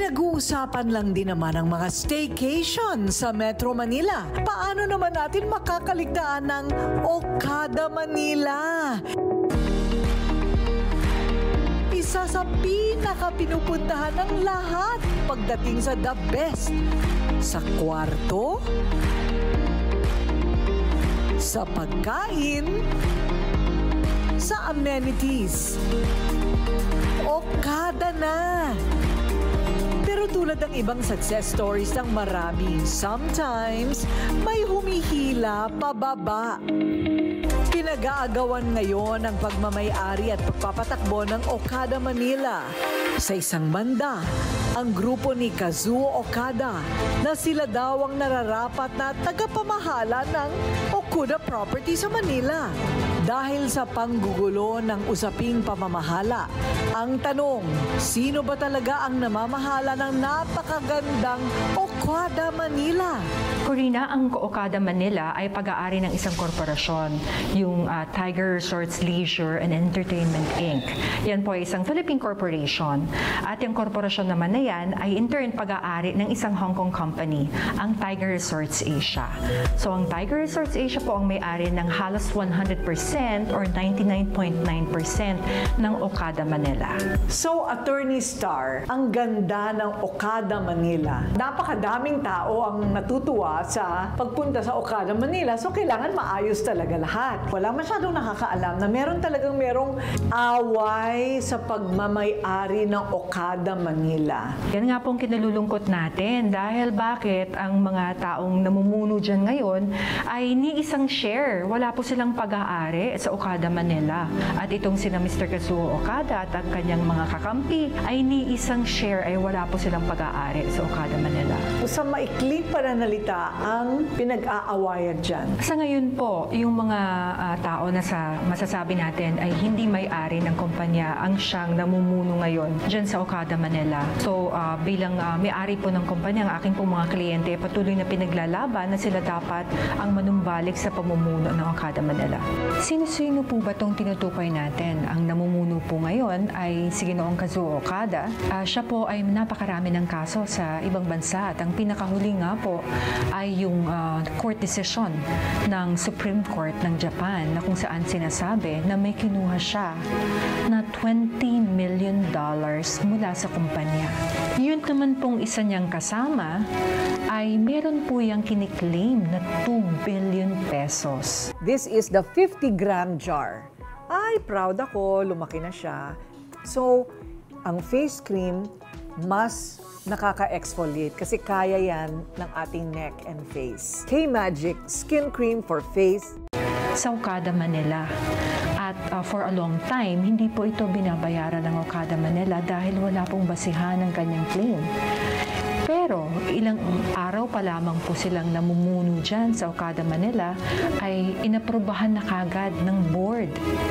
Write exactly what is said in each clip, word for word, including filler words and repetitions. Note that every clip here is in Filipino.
Pinag-uusapan lang din naman ang mga staycation sa Metro Manila. Paano naman natin makakaligtaan ng Okada Manila? Isa sa pinaka-pinupuntahan ng lahat pagdating sa the best. Sa kwarto, sa pagkain, sa amenities. Okada na! Pero tulad ng ibang success stories ng marami, sometimes may humihila pababa. Pinag-aagawan ngayon ang pagmamay-ari at pagpapatakbo ng Okada Manila. Sa isang banda, ang grupo ni Kazuo Okada na sila daw ang nararapat na tagapamahala ng Okuda Property sa Manila. Dahil sa panggugulo ng usaping pamamahala, ang tanong, sino ba talaga ang namamahala ng napakagandang Okada Manila? Corina, ang Okada Manila ay pag-aari ng isang korporasyon, yung uh, Tiger Resorts Leisure and Entertainment Incorporated. Yan po ay isang Philippine corporation. At yung korporasyon naman na yan ay in turn pag-aari ng isang Hong Kong company, ang Tiger Resorts Asia. So ang Tiger Resorts Asia po ang may-ari ng halos one hundred percent or ninety-nine point nine percent ng Okada Manila. So, Attorney Star, ang ganda ng Okada Manila. Napakadaming tao ang natutuwa sa pagpunta sa Okada Manila. So, kailangan maayos talaga lahat. Wala masyadong nakakaalam na meron talagang merong away sa pagmamay-ari ng Okada Manila. Yan nga pong kinalulungkot natin dahil bakit ang mga taong namumuno dyan ngayon ay ni isang share. Wala po silang pag-aari sa Okada Manila. At itong sina Mister Kazuo Okada at ang kanyang mga kakampi ay ni isang share ay wala po silang pag-aari sa Okada Manila. Sa maikling pananalita ang pinag-aawayan dyan? Sa ngayon po, yung mga uh, tao na sa masasabi natin ay hindi may-ari ng kumpanya ang siyang namumuno ngayon dyan sa Okada Manila. So uh, bilang uh, may-ari po ng kumpanya, ang aking po mga kliyente patuloy na pinaglalaban na sila dapat ang manumbalik sa pamumuno ng Okada Manila. Sino-sino po ba itong tinutukoy natin? Ang namumuno po ngayon ay si Ginoong Kazuo Okada. Uh, siya po ay napakarami ng kaso sa ibang bansa at ang pinakahuli nga po ay yung uh, court decision ng Supreme Court ng Japan na kung saan sinasabi na may kinuha siya na twenty million dollars mula sa kumpanya. Yun naman pong isa niyang kasama ay meron po yung kiniklaim na two billion pesos. This is the fifty gram jar. Ay, proud ako, lumaki na siya. So, ang face cream mas nakaka-exfoliate kasi kaya yan ng ating neck and face. K-Magic Skin Cream for Face. Sa Okada Manila. At uh, for a long time, hindi po ito binabayaran ng Okada Manila dahil wala pong basihan ng kanyang claim. Pero ilang araw pa lamang po silang namumuno dyan sa Okada Manila ay inaprubahan na kagad ng board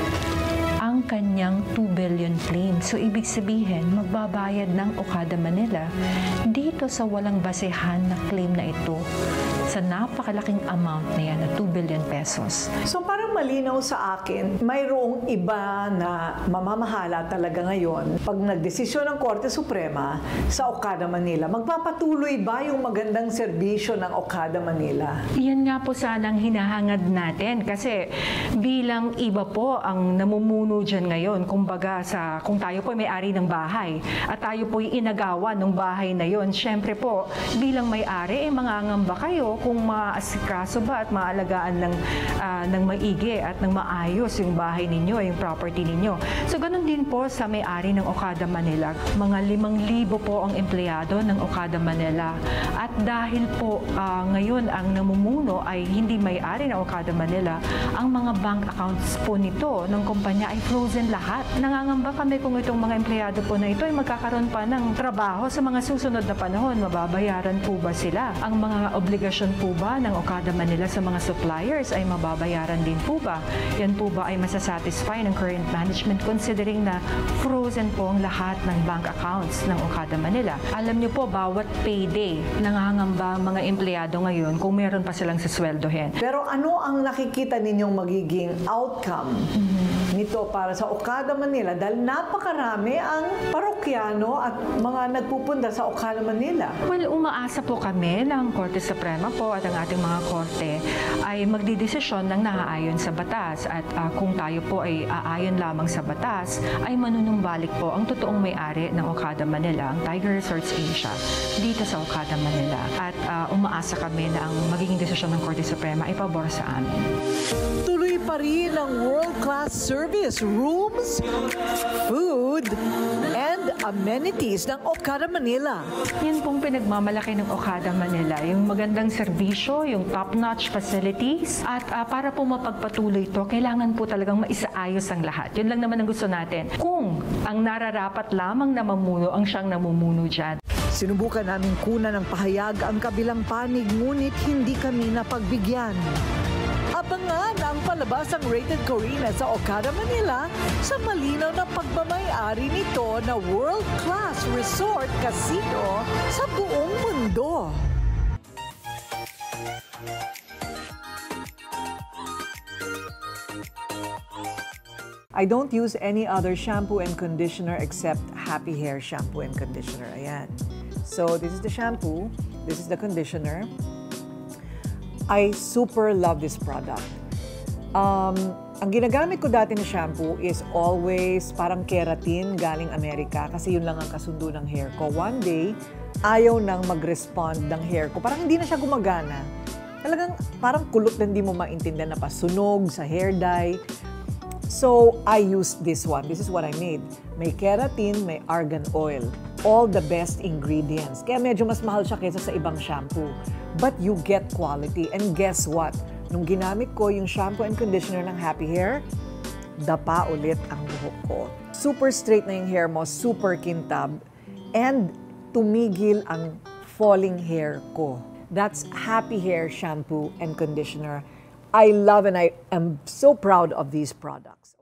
ang kanyang two billion claim. So, ibig sabihin, magbabayad ng Okada Manila dito sa walang basehan na claim na ito sa napakalaking amount na yan, na two billion pesos. So, parang malinaw sa akin, mayroong iba na mamamahala talaga ngayon pag nagdesisyon ng Korte Suprema sa Okada Manila. Magpapatuloy ba yung magandang serbisyo ng Okada Manila? Yan nga po sanang hinahangad natin kasi bilang iba po ang namumuno dyan ngayon, kumbaga sa, kung tayo po may-ari ng bahay at tayo po inagawa ng bahay na yon, syempre po, bilang may-ari, eh, mangangamba kayo kung maasikaso ba at maalagaan ng, uh, ng maigi at ng maayos yung bahay ninyo, yung property ninyo. So, ganun din po sa may-ari ng Okada Manila. Mga limang libo po ang empleyado ng Okada Manila. At dahil po uh, ngayon ang namumuno ay hindi may-ari ng Okada Manila, ang mga bank accounts po nito ng kumpanya ay frozen lahat. Nangangamba kami kung itong mga empleyado po na ito ay magkakaroon pa ng trabaho sa mga susunod na panahon. Mababayaran po ba sila? Ang mga obligasyon po ba ng Okada Manila sa mga suppliers ay mababayaran din po ba? Yan po ba ay masasatisfy ng current management considering na frozen po ang lahat ng bank accounts ng Okada Manila? Alam niyo po, bawat payday, nangangamba ang mga empleyado ngayon kung meron pa silang sasweldohin. Pero ano ang nakikita ninyong magiging outcome mm-hmm. nito para sa Okada, Manila dahil napakarami ang parokyano at mga nagpupunta sa Okada, Manila? Well, umaasa po kami ng Korte Suprema po at ang ating mga korte ay magdidesisyon ng naaayon sa batas at uh, kung tayo po ay aayon lamang sa batas ay manunumbalik po ang totoong may-ari ng Okada, Manila, ang Tiger Resorts Asia, dito sa Okada, Manila. At uh, umaasa kami na ang magiging desisyon ng Korte Suprema ay pabor sa amin. Tuloy pa rin ang world-class service, rooms, food, and amenities ng Okada, Manila. Yan pong pinagmamalaki ng Okada, Manila, yung magandang serbisyo, yung top-notch facilities, at uh, para po mapagpatuloy ito, kailangan po talagang maisaayos ang lahat. Yun lang naman ang gusto natin. Kung ang nararapat lamang na mamuno ang siyang namumuno dyan. Sinubukan namin kunan ng pahayag ang kabilang panig, ngunit hindi kami napagbigyan. Abangan ang palabasang Rated Corina sa Okada, Manila sa malinaw na pagmamay-ari nito na world-class resort casino sa buong mundo. I don't use any other shampoo and conditioner except Happy Hair shampoo and conditioner. Ayan. So, this is the shampoo. This is the conditioner. I super love this product. Um, ang ginagamit ko dati na shampoo is always parang keratin galing Amerika kasi yun lang ang kasundo ng hair ko. One day, ayaw nang mag-respond ng hair ko. Parang hindi na siya gumagana. Talagang parang kulot na hindi mo maintindihan na pasunog sa hair dye. So, I used this one. This is what I made. May keratin, may argan oil. All the best ingredients. Kaya medyo mas mahal siya kaysa sa ibang shampoo. But you get quality. And guess what? Nung ginamit ko yung shampoo and conditioner ng Happy Hair, dapa ulit ang buhok ko. Super straight na yung hair mo, super kintab, and tumigil ang falling hair ko. That's Happy Hair shampoo and conditioner. I love and I am so proud of these products.